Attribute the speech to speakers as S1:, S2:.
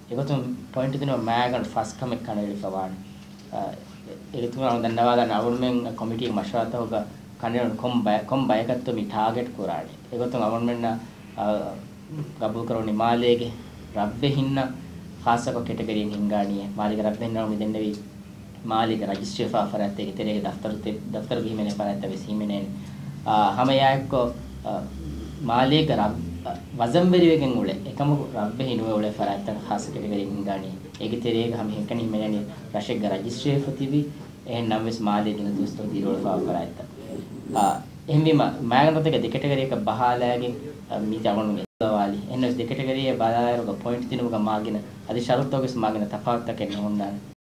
S1: ඒකතුම් point දෙනවා මෑගන් ෆස් කම කණේලි පවාන ඒකතුම් අන දන්නවාද අවුන්මෙන් කමිටි මෂවත හොග කණේලි කොම් බයකත්තු මි ටාගට් කුරාඩි ඒකතුම් අවුන්මෙන් ගබුල් කරෝනි මාලේගේ රබ්බේ හින්න ખાસක කැටගරියෙන් හින්ගානිය මාලික රබ්බේ හින්නා මි දෙන්නවි මාලික රජිස්ට්‍රි ෆාෆරත් එක තෙරේ දෆතර ගිහිමනේ පරත් වෙසීමනේ හමයාක්කො මාලික රබ් වසම් වෙරිවකින් උලේ එකම රබ්බේ හිනුවේ උලේ ෆරත් ખાસ කැටගරියෙන් හින්ගානිය ඒක තෙරේ ගහම හෙකනි මෙනනි රෂෙක් රජිස්ට්‍රි ෆතිවි එහෙන් නම් වෙස් මාලික දින දොස්තර දීරෝල ෆාෆරත් එහෙම මෑගනත් එක දෙකටගරියක බහාලෑගෙන් මි ජවණු वाली एनस देखेटे करिए बाजार का पॉइंट तीनों का मागिन आदि शरतों के मागिन तफावत तक नहीं होना